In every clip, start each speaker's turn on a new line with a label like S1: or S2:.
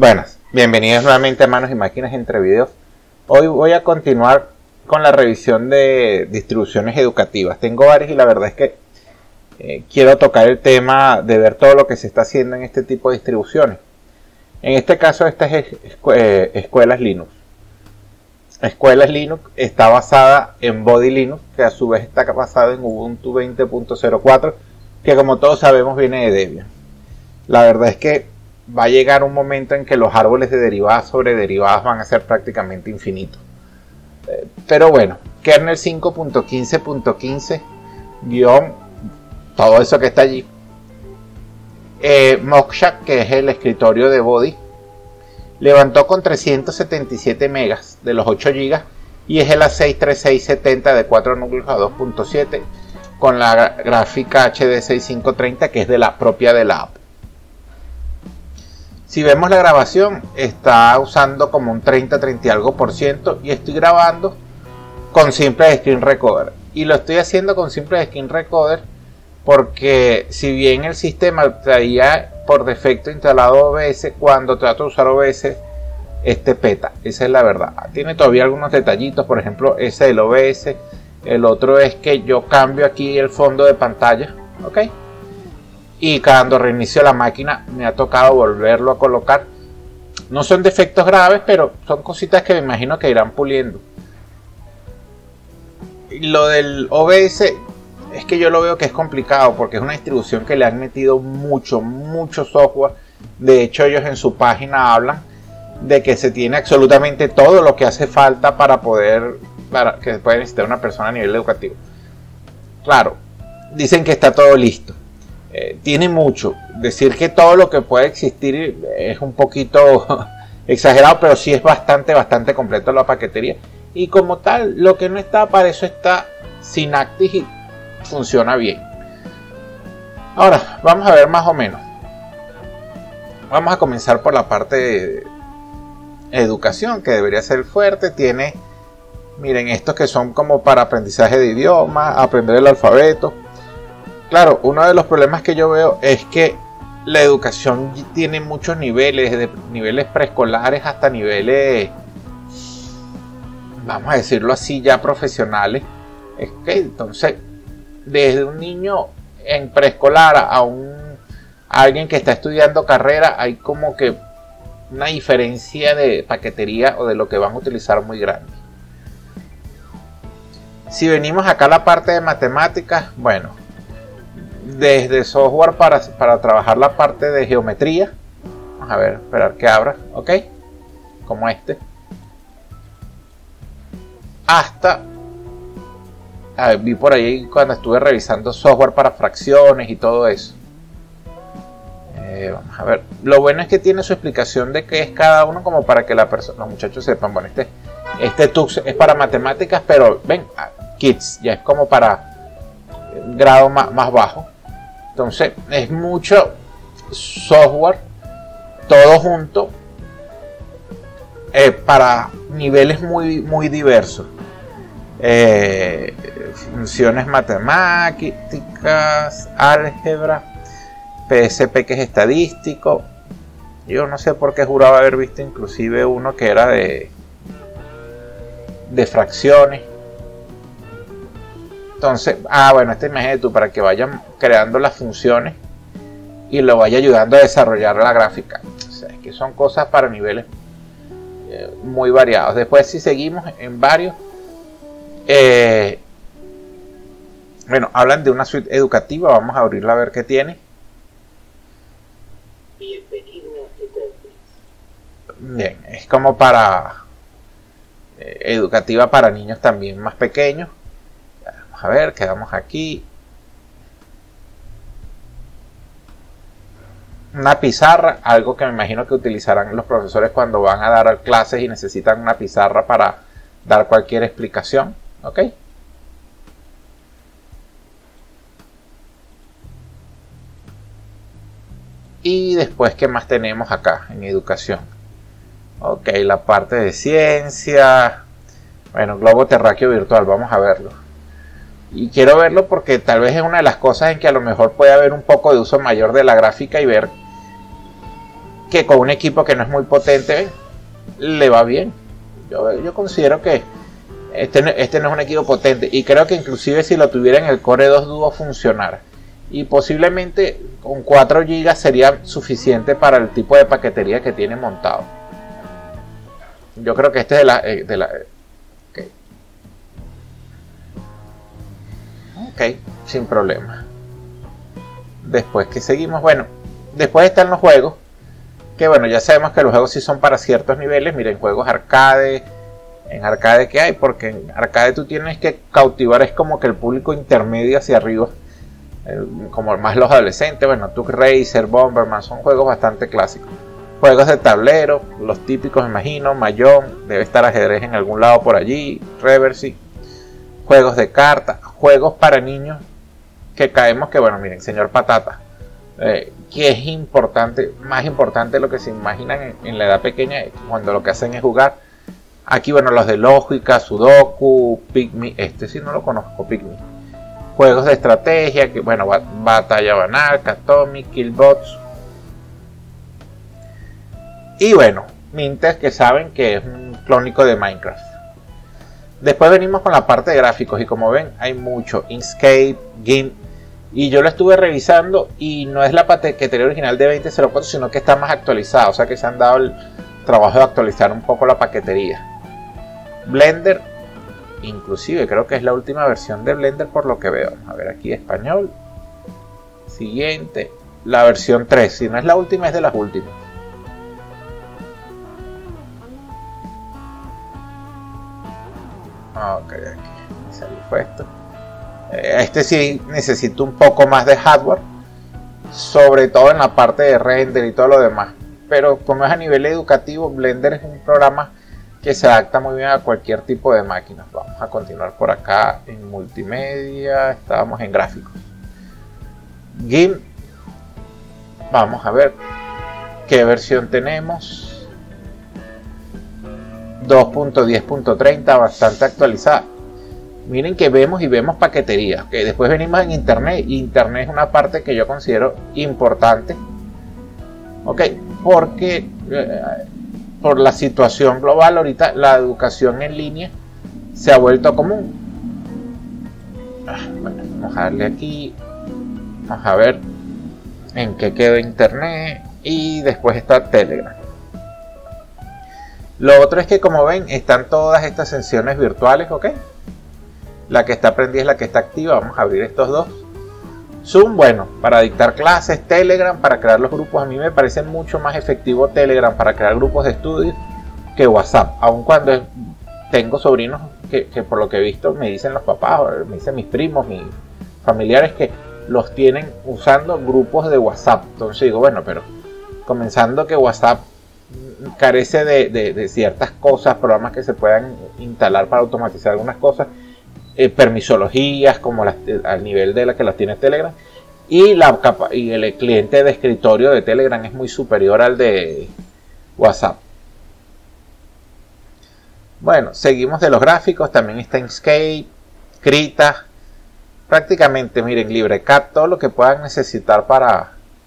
S1: Buenas, bienvenidos nuevamente a Manos y Máquinas entre Videos. Hoy voy a continuar con la revisión de distribuciones educativas. Tengo varias y la verdad es que quiero tocar el tema de ver todo lo que se está haciendo en este tipo de distribuciones. En este caso, esta es Escuelas Linux. Escuelas Linux está basada en Body Linux, que a su vez está basado en Ubuntu 20.04, que como todos sabemos viene de Debian. La verdad es que va a llegar un momento en que los árboles de derivadas sobre derivadas van a ser prácticamente infinitos. Pero bueno, kernel 5.15.15 todo eso que está allí. Moksha, que es el escritorio de Body, levantó con 377 megas de los 8 GB y es el A63670 de 4 núcleos a 2.7 con la gráfica HD 6530 que es de la propia de la app. Si vemos la grabación, está usando como un 30 y algo por ciento y estoy grabando con Simple Screen Recorder. Y lo estoy haciendo con Simple Screen Recorder porque si bien el sistema traía por defecto instalado OBS, cuando trato de usar OBS, peta. Esa es la verdad. Tiene todavía algunos detallitos, por ejemplo, ese del OBS. El otro es que yo cambio aquí el fondo de pantalla, ¿ok? Y cuando reinicio la máquina me ha tocado volverlo a colocar. No son defectos graves, pero son cositas que me imagino que irán puliendo. Y lo del OBS es que yo lo veo que es complicado porque es una distribución que le han metido mucho software. De hecho, ellos en su página hablan de que se tiene absolutamente todo lo que hace falta para que pueda necesitar una persona a nivel educativo. Claro, dicen que está todo listo. Tiene mucho. Decir que todo lo que puede existir es un poquito exagerado, pero sí es bastante completo la paquetería. Y como tal, lo que no está, para eso está Synaptic y funciona bien. Ahora, vamos a ver más o menos. Vamos a comenzar por la parte de educación, que debería ser fuerte. Tiene, miren, estos que son como para aprendizaje de idioma, aprender el alfabeto. Claro, uno de los problemas que yo veo es que la educación tiene muchos niveles, de niveles preescolares hasta niveles, vamos a decirlo así, ya profesionales. Es que entonces, desde un niño en preescolar a alguien que está estudiando carrera, hay como que una diferencia de paquetería o de lo que van a utilizar muy grande. Si venimos acá a la parte de matemáticas, bueno, desde software para trabajar la parte de geometría, vamos a ver, esperar que abra, ok, como hasta vi por ahí cuando estuve revisando software para fracciones y todo eso. Vamos a ver, lo bueno es que tiene su explicación de qué es cada uno, como para que los muchachos sepan. Bueno, este TUX es para matemáticas, pero ven, Kids ya es como para grado más bajo. Entonces es mucho software todo junto para niveles muy diversos. Funciones matemáticas, álgebra, PSP, que es estadístico. Yo no sé por qué juraba haber visto inclusive uno que era de fracciones. Entonces, bueno, esta imagen de tú para que vayan creando las funciones y lo vaya ayudando a desarrollar la gráfica. O sea, es que son cosas para niveles muy variados. Después, si seguimos en varios, bueno, hablan de una suite educativa. Vamos a abrirla a ver qué tiene. Bienvenido a Economist. Bien, es como para educativa para niños también más pequeños. A ver, quedamos aquí. Una pizarra, algo que me imagino que utilizarán los profesores cuando van a dar clases y necesitan una pizarra para dar cualquier explicación. ¿Ok? Y después, ¿qué más tenemos acá en educación? Ok, la parte de ciencia. Bueno, globo terráqueo virtual, vamos a verlo. Y quiero verlo porque tal vez es una de las cosas en que a lo mejor puede haber un poco de uso mayor de la gráfica y ver que con un equipo que no es muy potente le va bien. Yo considero que este no es un equipo potente, y creo que inclusive si lo tuviera en el Core 2 Duo funcionara, y posiblemente con 4 GB sería suficiente para el tipo de paquetería que tiene montado. Yo creo que este es de la okay. Ok, sin problema. Después que seguimos, bueno, después están los juegos, que bueno, ya sabemos que los juegos sí son para ciertos niveles. Miren, juegos arcade. En arcade, ¿qué hay? Porque en arcade tú tienes que cautivar, es como que el público intermedio hacia arriba, como más los adolescentes. Bueno, Tug Racer, Bomberman, son juegos bastante clásicos. Juegos de tablero, los típicos, me imagino. Mahjong, debe estar ajedrez en algún lado por allí. Reversi. Juegos de cartas, juegos para niños, que caemos que, bueno, miren, señor Patata, que es importante, más importante de lo que se imaginan en la edad pequeña, cuando lo que hacen es jugar. Aquí, bueno, los de lógica, Sudoku, Pikmin, este sí no lo conozco, Pikmin. Juegos de estrategia, que bueno, Batalla Banal, Atomic, Killbots. Y bueno, Mintes, que saben que es un clónico de Minecraft. Después venimos con la parte de gráficos, y como ven hay mucho, Inkscape, GIMP, y yo lo estuve revisando y no es la paquetería original de 2004, sino que está más actualizada, o sea que se han dado el trabajo de actualizar un poco la paquetería. Blender, inclusive creo que es la última versión de Blender por lo que veo. A ver, aquí español, siguiente, la versión 3, si no es la última es de las últimas. Ok, aquí me salió fue esto. Este sí necesito un poco más de hardware, sobre todo en la parte de render y todo lo demás, pero como es a nivel educativo, Blender es un programa que se adapta muy bien a cualquier tipo de máquina. Vamos a continuar por acá en multimedia, estábamos en gráficos. GIMP, vamos a ver qué versión tenemos. 2.10.30, bastante actualizada. Miren que vemos paquetería, que después venimos en internet, y internet es una parte que yo considero importante, ok, porque por la situación global ahorita la educación en línea se ha vuelto común. Bueno, vamos a darle aquí, vamos a ver en qué quedó internet, y después está Telegram. Lo otro es que, como ven, están todas estas sesiones virtuales, ok. La que está prendida es la que está activa. Vamos a abrir estos dos. Zoom, bueno, para dictar clases. Telegram para crear los grupos. A mí me parece mucho más efectivo Telegram para crear grupos de estudio que WhatsApp, aun cuando tengo sobrinos que por lo que he visto me dicen los papás, me dicen mis primos, mis familiares, que los tienen usando grupos de WhatsApp. Entonces digo, bueno, pero comenzando que WhatsApp carece de ciertas cosas, programas que se puedan instalar para automatizar algunas cosas, permisologías como al nivel de la que las tiene Telegram, y el cliente de escritorio de Telegram es muy superior al de WhatsApp. Bueno, seguimos de los gráficos. También está Inkscape, Krita, prácticamente, miren, LibreCAD, todo lo que puedan necesitar para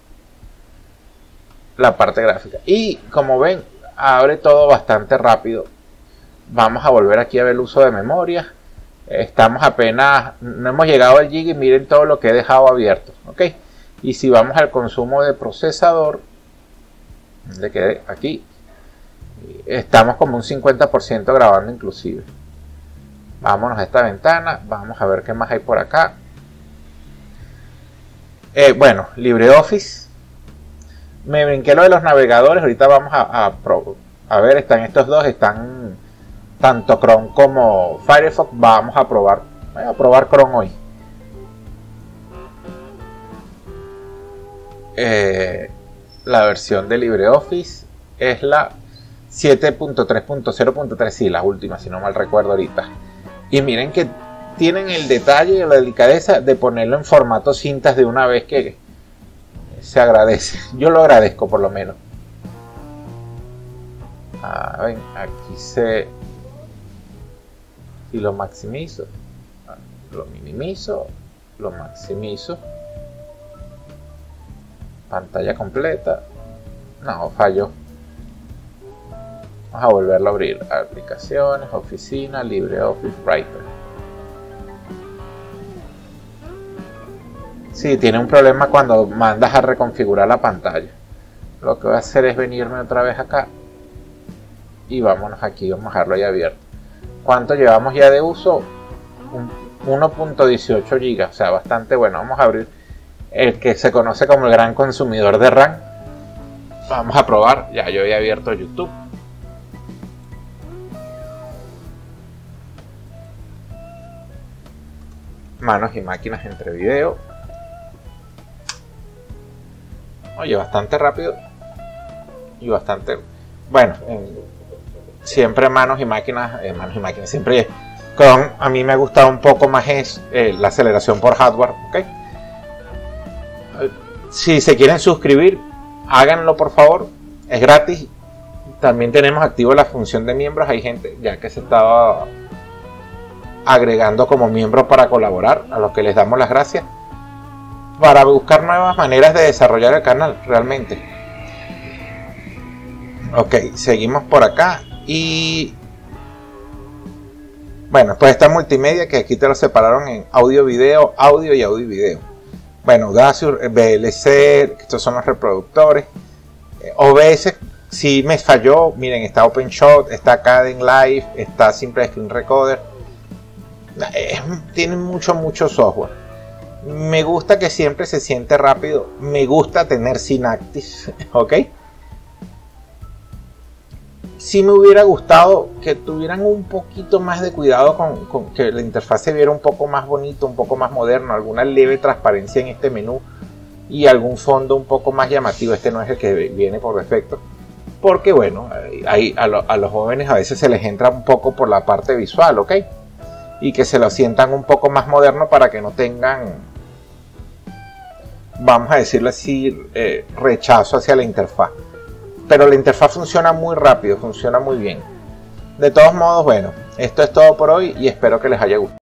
S1: la parte gráfica. Y como ven, abre todo bastante rápido. Vamos a volver aquí a ver el uso de memoria. Estamos apenas, no hemos llegado al gig, y miren todo lo que he dejado abierto, ok. Y si vamos al consumo de procesador, le quedé aquí, estamos como un 50% grabando inclusive. Vámonos a esta ventana, vamos a ver qué más hay por acá. Bueno, LibreOffice. Me brinqué lo de los navegadores. Ahorita vamos a ver, están estos dos, están tanto Chrome como Firefox. Vamos a probar, voy a probar Chrome hoy. La versión de LibreOffice es la 7.3.0.3, sí, la última, si no mal recuerdo ahorita. Y miren que tienen el detalle y la delicadeza de ponerlo en formato cintas de una vez, que se agradece. Yo lo agradezco por lo menos. Ven, aquí si lo maximizo, lo minimizo, lo maximizo, pantalla completa, No, falló. Vamos a volverlo a abrir. Aplicaciones, oficina, LibreOffice Writer. Sí, tiene un problema cuando mandas a reconfigurar la pantalla. Lo que voy a hacer es venirme otra vez acá. Y vámonos aquí, vamos a dejarlo ya abierto. ¿Cuánto llevamos ya de uso? 1.18 GB, o sea, bastante bueno. Vamos a abrir el que se conoce como el gran consumidor de RAM. Vamos a probar. Ya yo había abierto YouTube. Manos y máquinas entre video. Oye, bastante rápido. Y bastante... Bueno, siempre manos y máquinas. Siempre con... A mí me ha gustado un poco más es la aceleración por hardware. ¿Okay? Si se quieren suscribir, háganlo por favor. Es gratis. También tenemos activo la función de miembros. Hay gente ya que se estaba agregando como miembro para colaborar, a los que les damos las gracias, para buscar nuevas maneras de desarrollar el canal realmente. Ok, seguimos por acá y bueno, pues esta multimedia que aquí te lo separaron en audio video, audio y audio y video. Bueno, Audacity, VLC, estos son los reproductores. OBS si me falló, miren, está OpenShot, está Kdenlive, está Simple Screen Recorder. Tienen mucho software. Me gusta que siempre se siente rápido. Me gusta tener Synaptics, ¿ok? Sí me hubiera gustado que tuvieran un poquito más de cuidado con que la interfaz se viera un poco más bonito, un poco más moderno, alguna leve transparencia en este menú y algún fondo un poco más llamativo. Este no es el que viene por defecto, porque bueno, a los jóvenes a veces se les entra un poco por la parte visual, ¿ok? Y que se lo sientan un poco más moderno para que no tengan, vamos a decirlo así, rechazo hacia la interfaz. Pero la interfaz funciona muy rápido, funciona muy bien. De todos modos, bueno, esto es todo por hoy y espero que les haya gustado.